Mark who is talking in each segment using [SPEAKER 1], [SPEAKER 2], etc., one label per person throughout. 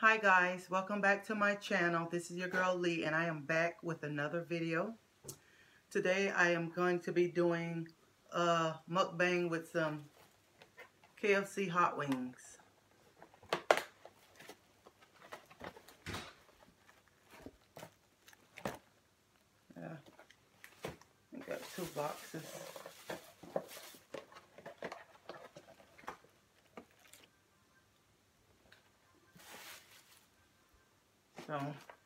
[SPEAKER 1] Hi guys, welcome back to my channel. This is your girl Lee and I am back with another video. Today I am going to be doing a mukbang with some KFC hot wings. I got 2 boxes. So,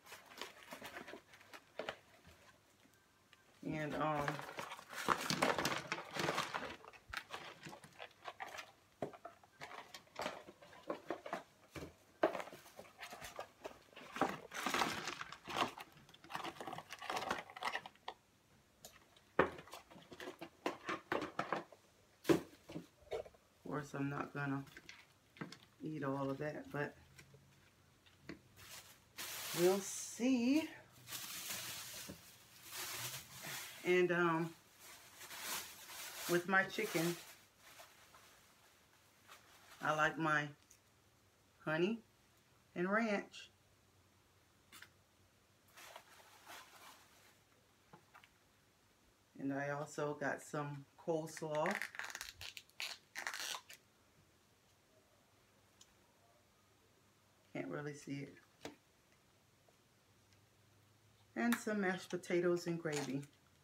[SPEAKER 1] and of course I'm not gonna eat all of that, but we'll see. And with my chicken, I like my honey and ranch. And I also got some coleslaw. Can't really see it. And some mashed potatoes and gravy.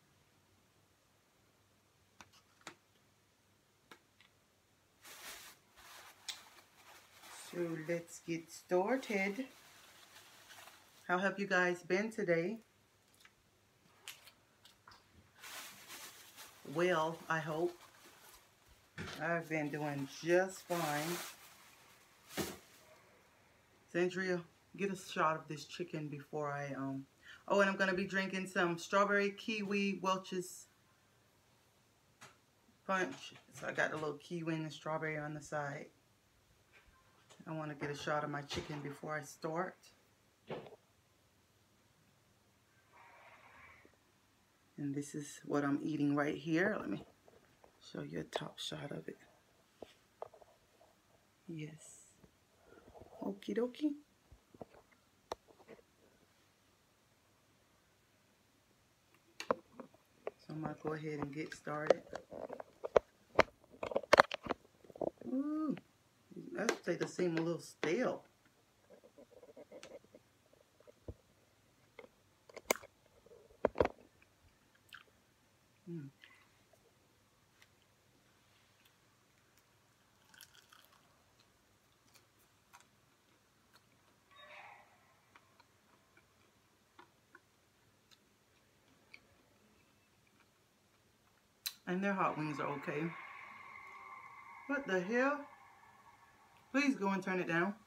[SPEAKER 1] So let's get started. How have you guys been today? Well, I hope. I've been doing just fine. Sandria, get a shot of this chicken before I oh, and I'm gonna be drinking some strawberry kiwi Welch's punch. So I got a little kiwi and the strawberry on the side. I want to get a shot of my chicken before I start. And this is what I'm eating right here. Let me show you a top shot of it. Yes. Okie dokie. So I'm going to go ahead and get started. Ooh, that potato seem a little stale. And their hot wings are okay. What the hell? Please go and turn it down.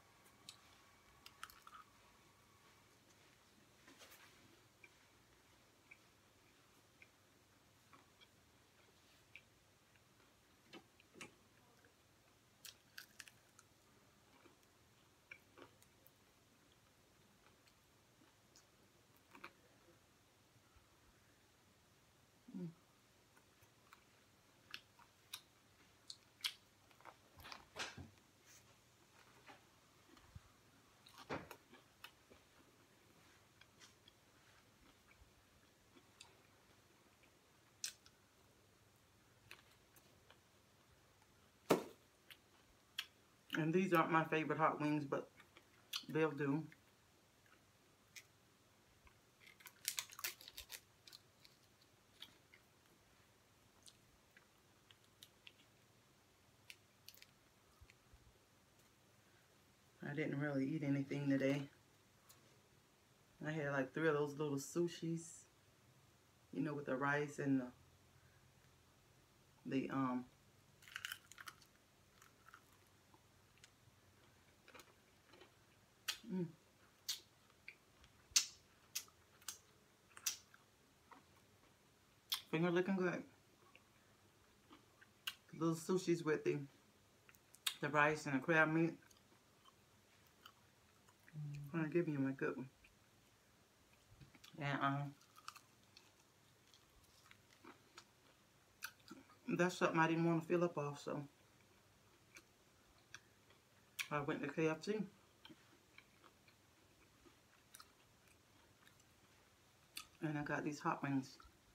[SPEAKER 1] And these aren't my favorite hot wings, but they'll do. I didn't really eat anything today. I had like 3 of those little sushis, you know, with the rice and the finger looking good. The little sushis with the rice and the crab meat. I'm gonna give you my good one. And that's something I didn't want to fill up off, so I went to KFC. And I got these hot wings.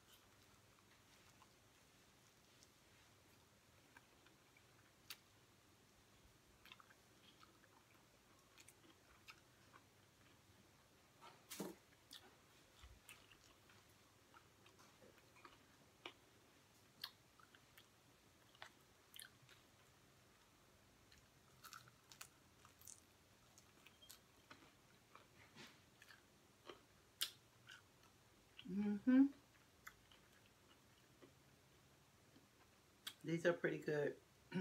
[SPEAKER 1] These are pretty good.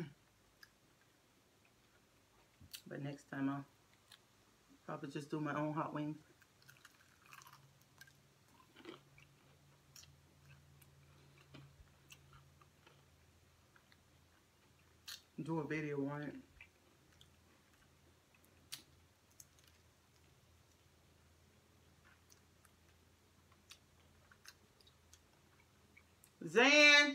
[SPEAKER 1] But next time I'll probably just do my own hot wings. Do a video on it. Zan!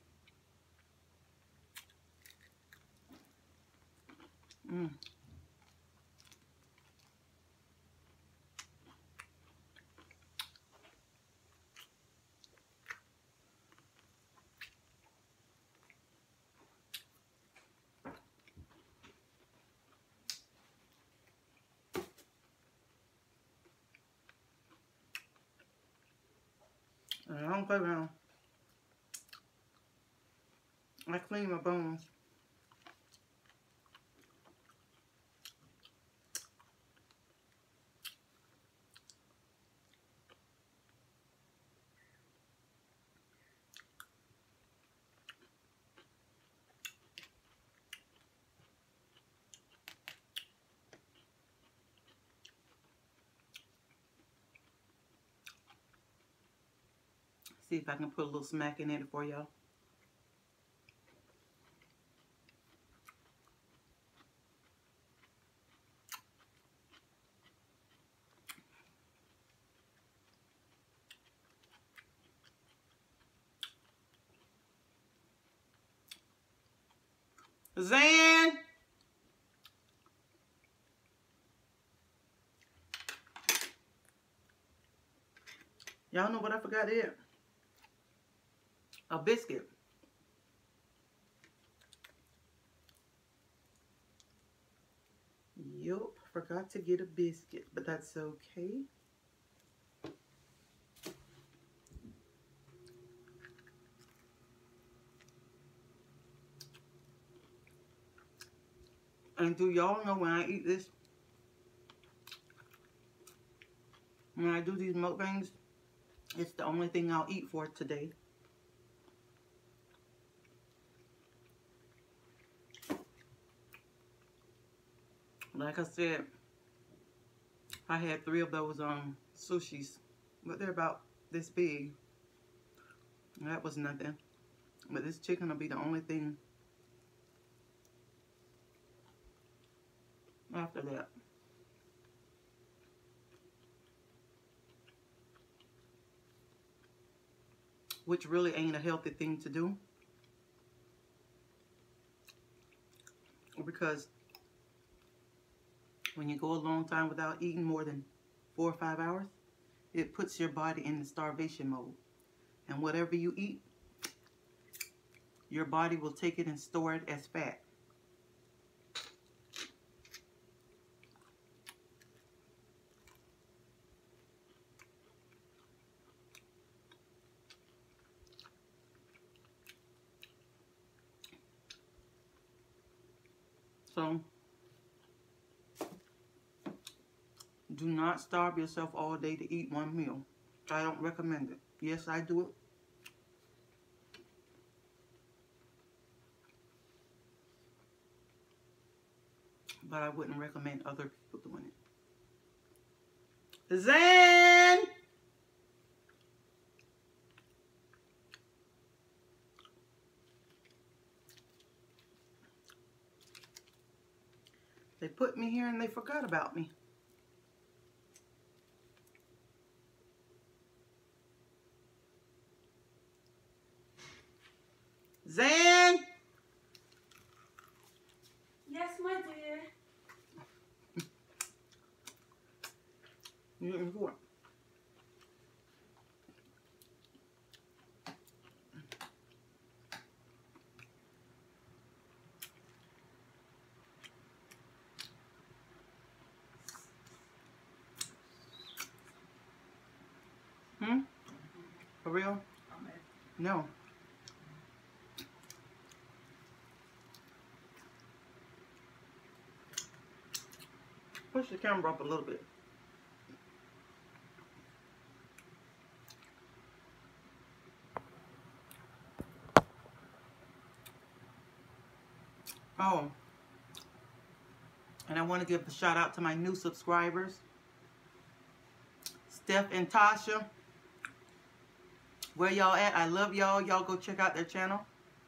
[SPEAKER 1] And I don't play around. I clean my bones. See if I can put a little smack in it for y'all. Zan! Y'all know what I forgot here? A biscuit. Yup, forgot to get a biscuit, but that's okay. And do y'all know when I eat this, when I do these mukbangs, it's the only thing I'll eat for today. Like I said, I had 3 of those sushis, but they're about this big. That was nothing. But this chicken will be the only thing after that. Which really ain't a healthy thing to do. Because when you go a long time without eating more than 4 or 5 hours, it puts your body in the starvation mode. And whatever you eat, your body will take it and store it as fat. So, do not starve yourself all day to eat one meal. I don't recommend it. Yes, I do it. But I wouldn't recommend other people doing it. Zan! They put me here and they forgot about me. Zan!
[SPEAKER 2] Yes, my dear.
[SPEAKER 1] You're looking for it. For real? No. Push the camera up a little bit. Oh. And I want to give a shout out to my new subscribers. Steph and Tasha. Where y'all at? I love y'all. Y'all go check out their channel.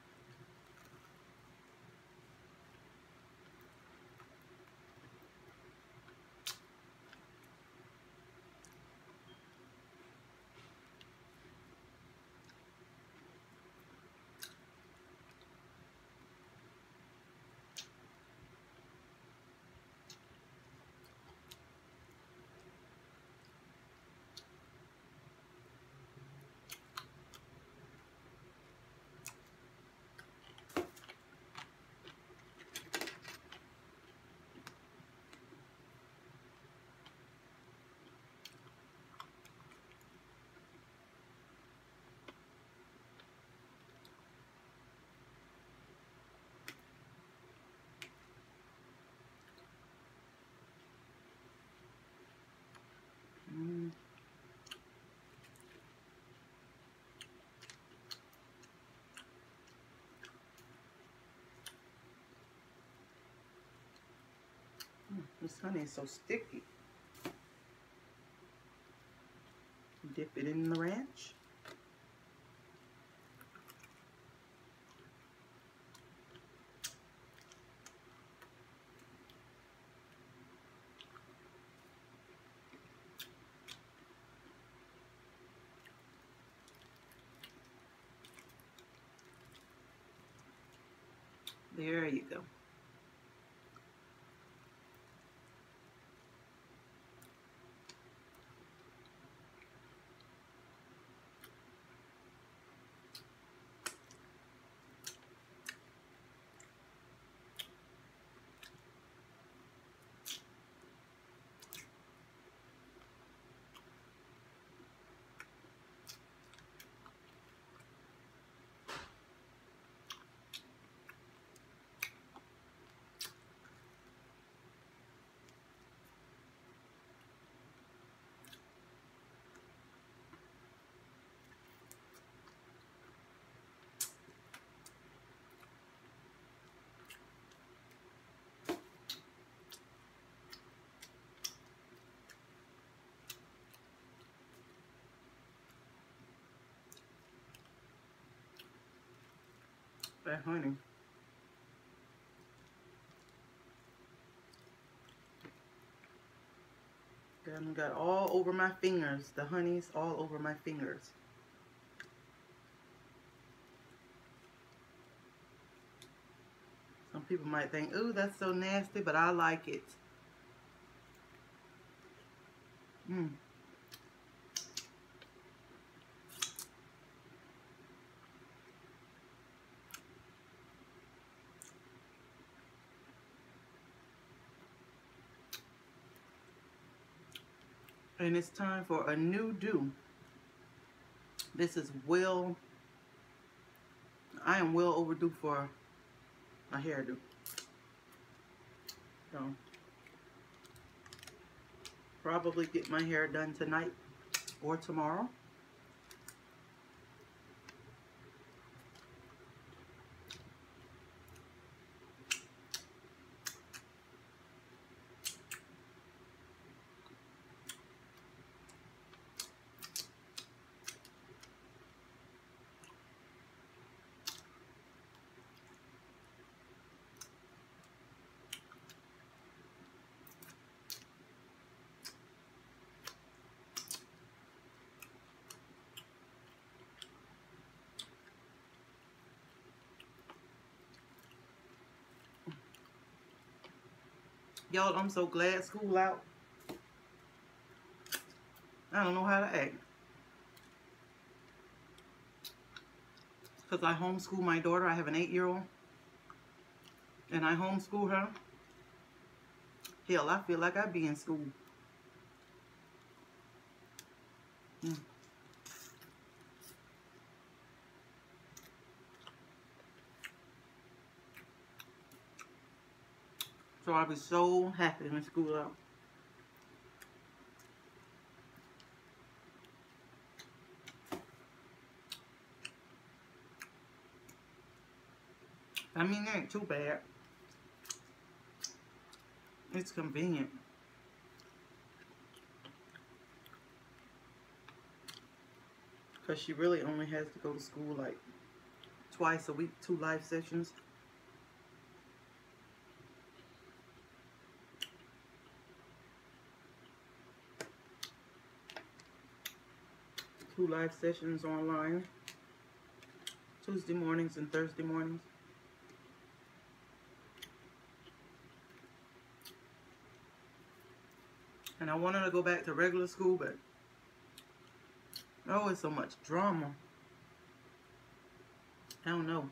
[SPEAKER 1] This honey is so sticky. Dip it in the ranch. There you go. That honey. Got all over my fingers. The honey's all over my fingers. Some people might think, ooh, that's so nasty, but I like it. Mmm. And it's time for a new do. This is I am well overdue for a hairdo. So, probably get my hair done tonight or tomorrow. Y'all, I'm so glad school out. I don't know how to act. Because I homeschool my daughter. I have an 8-year-old. And I homeschool her. Hell, I feel like I'd be in school. So I'll be so happy when school out. I mean, it ain't too bad. It's convenient. Because she really only has to go to school like twice a week, 2 life sessions. Two live sessions online, Tuesday mornings and Thursday mornings. And I wanted to go back to regular school, but oh, it's so much drama. I don't know.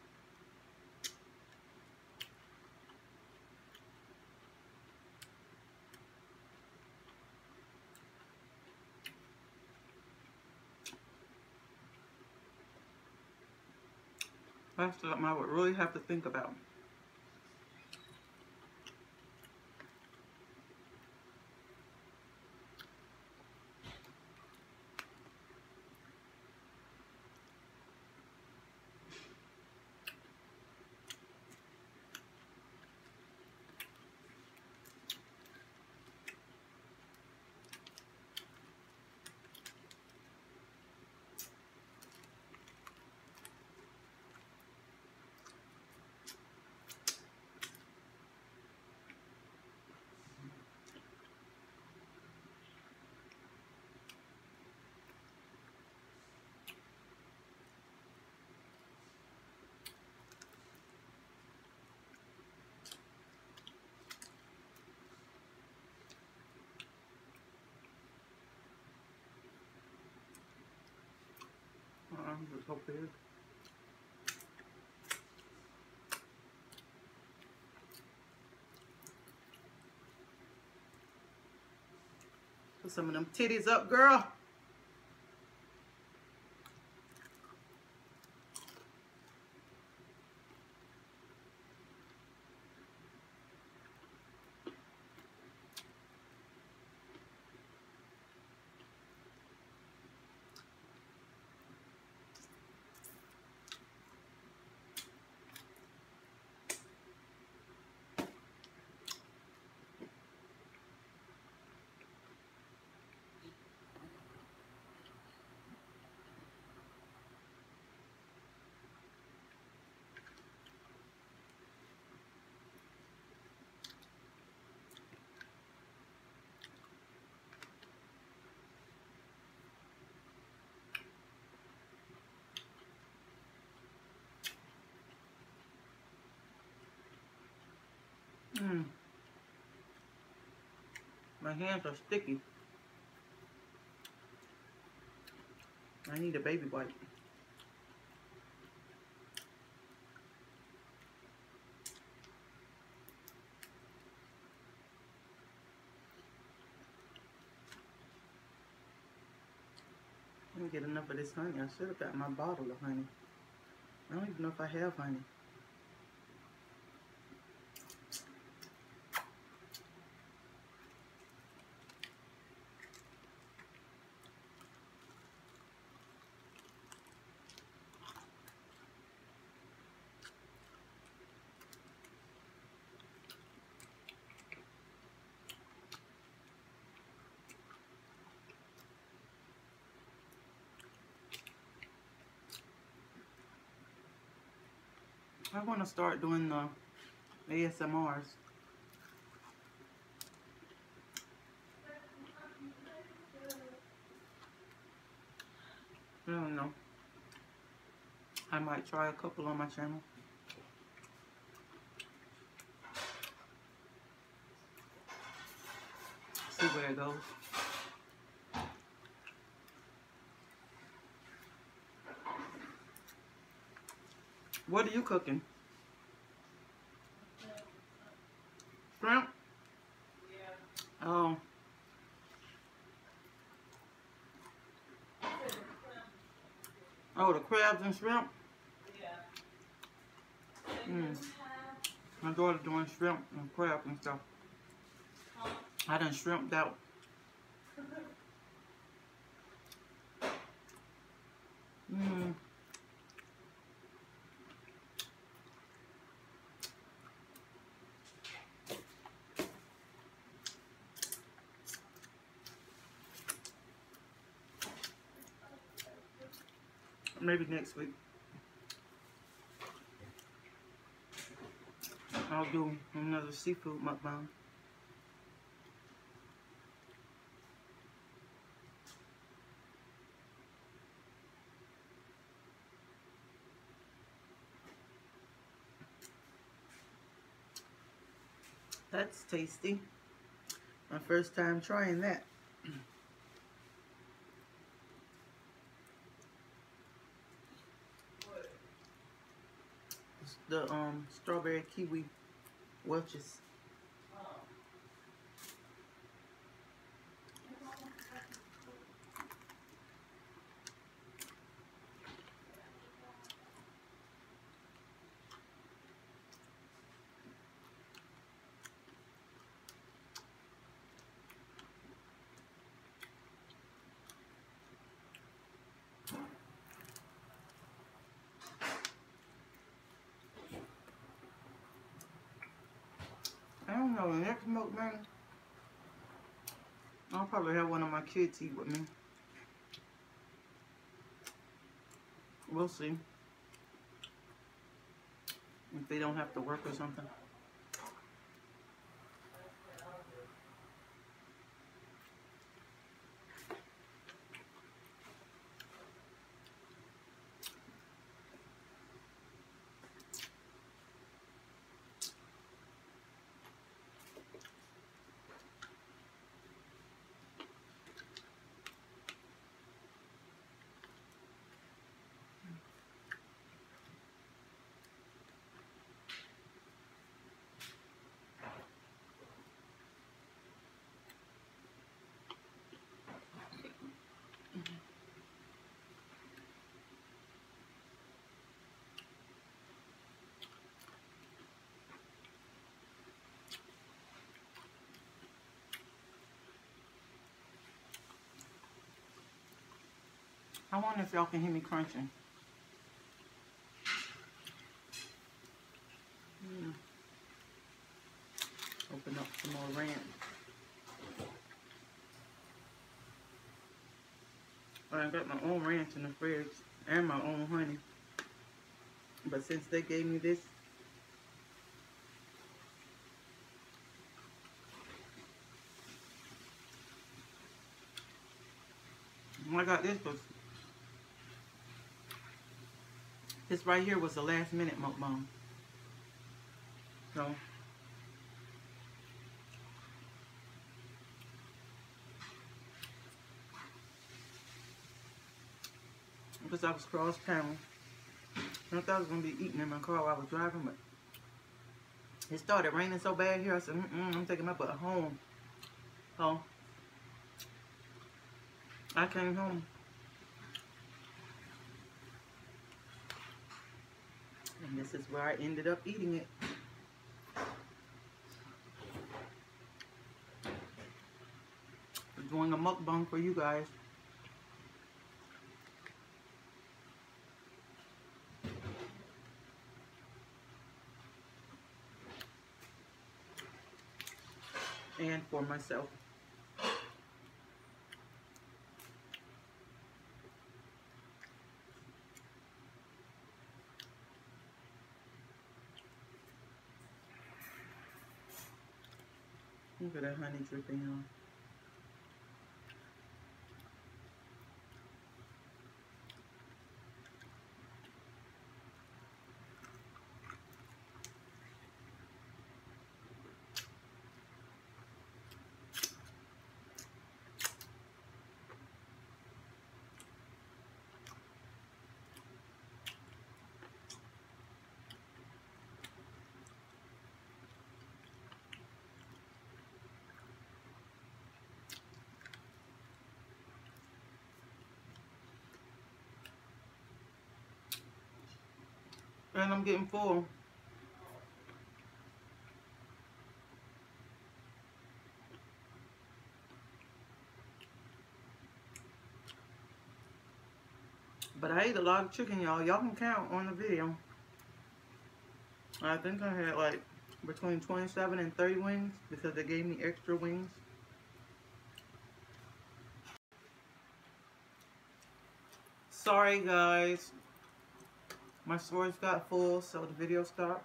[SPEAKER 1] That's something I would really have to think about. Just hope it is. Put some of them titties up, girl. My hands are sticky. I need a baby wipe. I didn't get enough of this honey. I should have got my bottle of honey. I don't even know if I have honey. I want to start doing the ASMRs. I don't know. I might try a couple on my channel. See where it goes. What are you cooking? Shrimp? Yeah. Oh. Oh, the crabs and shrimp? Yeah. My daughter's doing shrimp and crab and stuff. I done shrimped out. Maybe next week I'll do another seafood mukbang. That's tasty. My first time trying that. It's the strawberry kiwi Welch's. I don't know, the next mukbang, I'll probably have one of my kids eat with me. We'll see. If they don't have to work or something. I wonder if y'all can hear me crunching. Open up some more ranch. I got my own ranch in the fridge and my own honey. But since they gave me this, I got this because this right here was the last minute mukbang. So because I was cross town, I thought I was gonna be eating in my car while I was driving, but it started raining so bad here. I said, I'm taking my butt home. So I came home. And this is where I ended up eating it. Doing a mukbang for you guys. And for myself. Look at that honey dripping on. And I'm getting full. But I ate a lot of chicken, y'all. Y'all can count on the video. I think I had like between 27 and 30 wings because they gave me extra wings. Sorry guys, my storage got full, so the video stopped.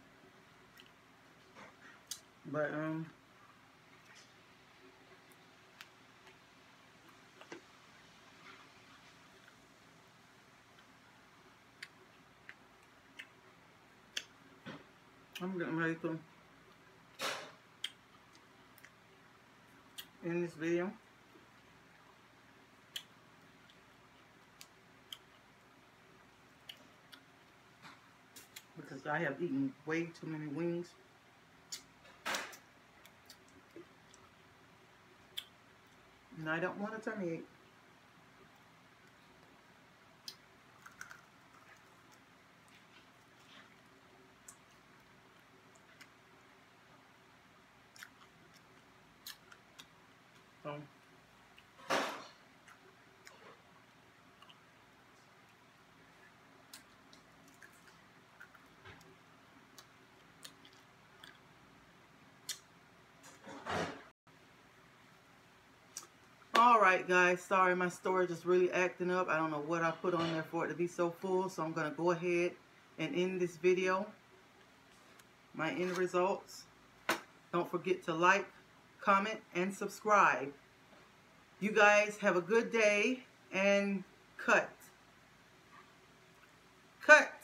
[SPEAKER 1] But I'm getting ready to end this video. Because I have eaten way too many wings. And I don't want a tummy ache. So, alright guys, sorry my storage is really acting up. I don't know what I put on there for it to be so full, so I'm going to go ahead and end this video. My end results. Don't forget to like, comment, and subscribe. You guys have a good day and cut. Cut!